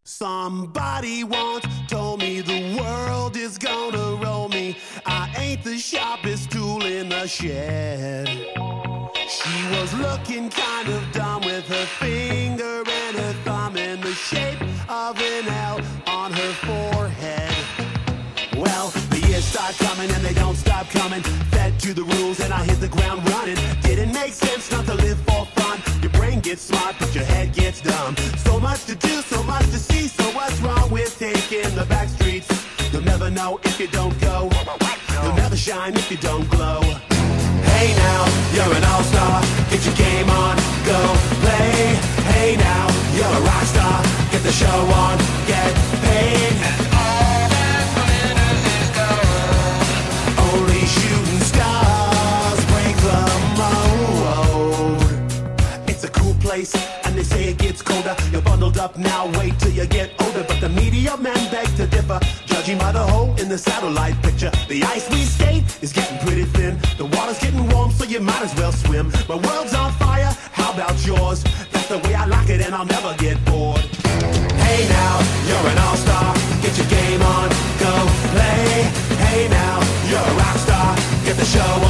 Somebody once told me the world is gonna roll me. I ain't the sharpest tool in the shed. She was looking kind of dumb with her finger and her thumb in the shape of an L on her forehead. Well, the years start coming and they don't stop coming. Fed to the rules and I hit the ground running. Didn't make sense not to live for fun. Your brain gets smart but your head gets dumb. So much to do, so much to see. So what's wrong with taking the back streets? You'll never know if you don't go. You'll never shine if you don't glow. Hey now, you're an all-star. Get your game on, go play. Hey now, you're a rock star. Get the show on, get paid. And all that glitters is gold. Only shooting stars break the mold. It's a cool place, and they say it gets colder. You're bundled up now, wait till you get older. But the media men beg to differ, judging by the hole in the satellite picture. The ice we skate is getting pretty thin. The water's getting warm, so you might as well swim. My world's on fire, how about yours? That's the way I like it and I'll never get bored. Hey now, you're an all-star. Get your game on, go play. Hey now, you're a rock star. Get the show on.